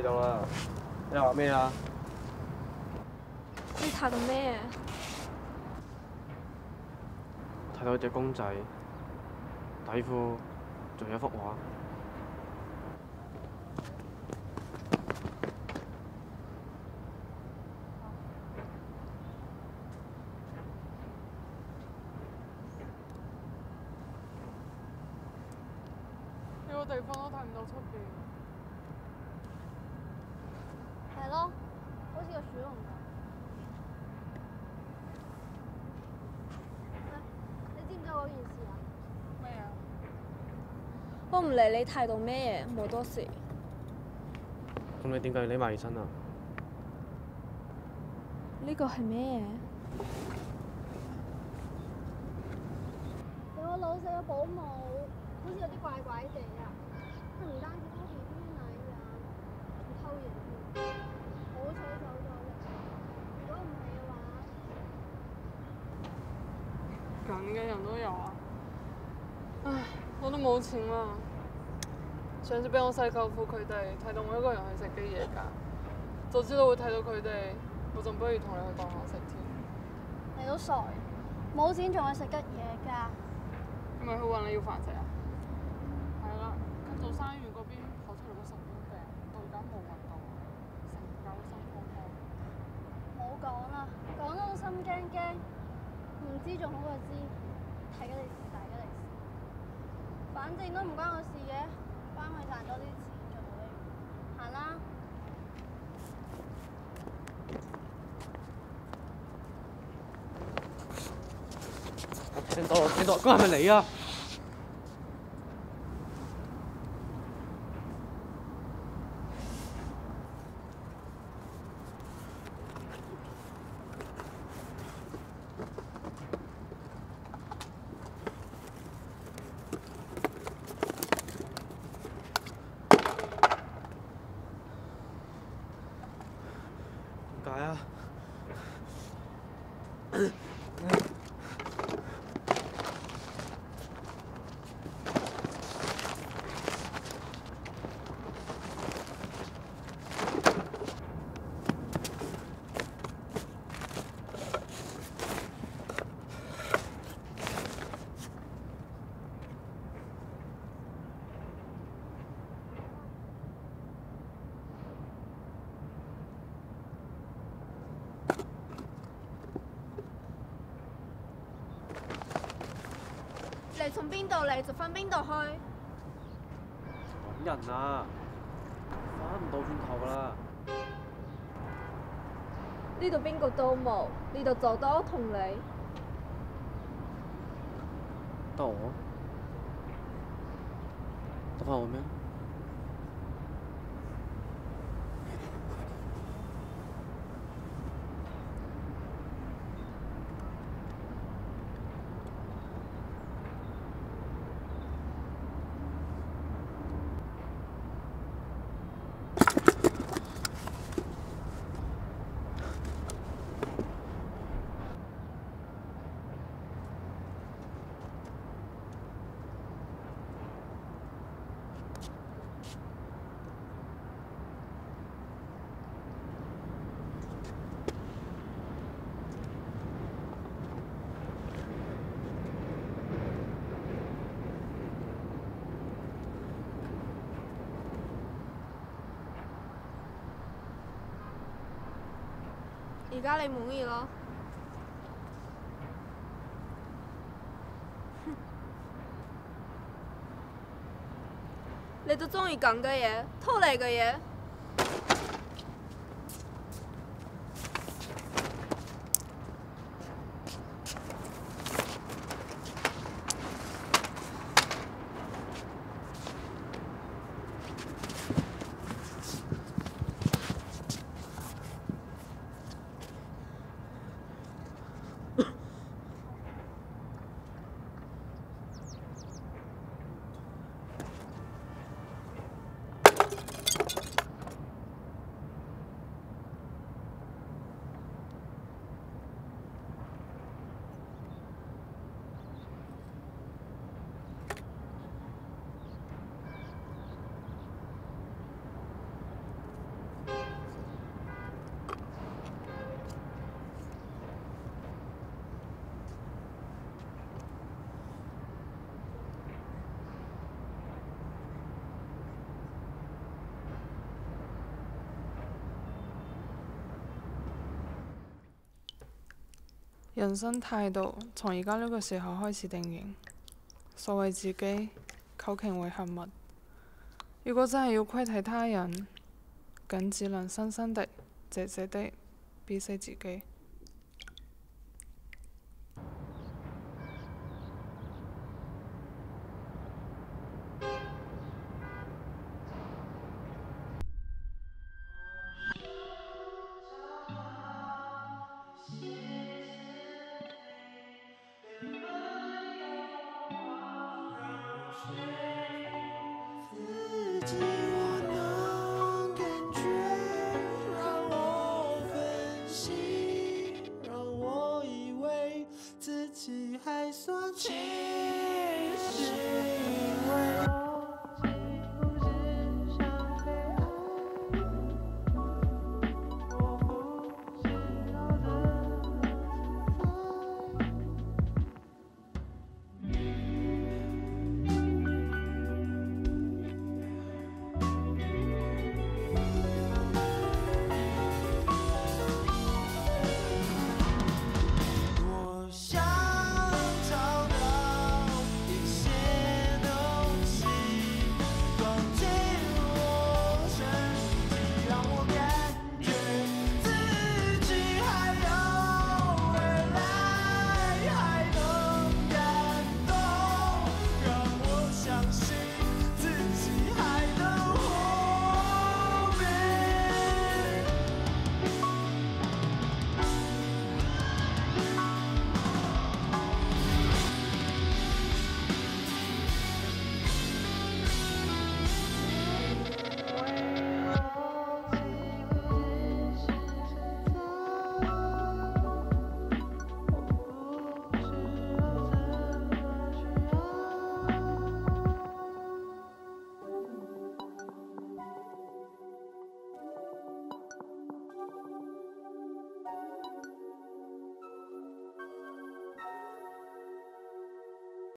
到啦。你話咩啊？ 你睇到咩？ 睇到隻公仔、底褲，仲有一幅畫。 呢個地方都睇唔到出邊。 係咯，好似個鼠籠咁。你知唔知嗰件事啊？ 咩啊？ 我唔理你睇到咩嘢，冇多事。 咁你點解要匿埋起身啊？ 呢個係咩嘢？有個老細嘅保姆，好似有啲怪怪地啊！佢唔單止偷 B B 奶啊，仲偷嘢添。好彩走咗啫，如果唔係嘅話， 咁嘅人都有啊！唉，我都冇錢啦。上次俾我細舅父佢哋睇到我一個人去食啲嘢㗎，就知道會睇到佢哋，我仲不如同你去當下食添。 你都傻，冇錢仲去食吉嘢㗎？ 係咪去揾你要飯食啊？係啦，佢做生意嗰邊跑出嚟個神經病，到而家冇揾到，成家都心慌慌。 冇講啦，講到心驚驚，唔知仲好過知，睇吉利是大吉利是。反正都唔關我事嘅，幫佢賺多啲錢做到呢。行啦。 聽到，嗰個係咪你啊？點解啊？ 你從邊度嚟就返邊度去。 揾人啊！翻唔到轉頭㗎啦。 呢度邊個都冇，呢度就得我同你。 得我？得翻我咩？ 而家你滿意咯？你都中意咁嘅嘢，偷你嘅嘢。 人生態度從而家呢個時候開始定型。所謂自己，求其為合物。如果真係要窺睇他人，僅只能深深地、謝謝地鄙視自己。 自己。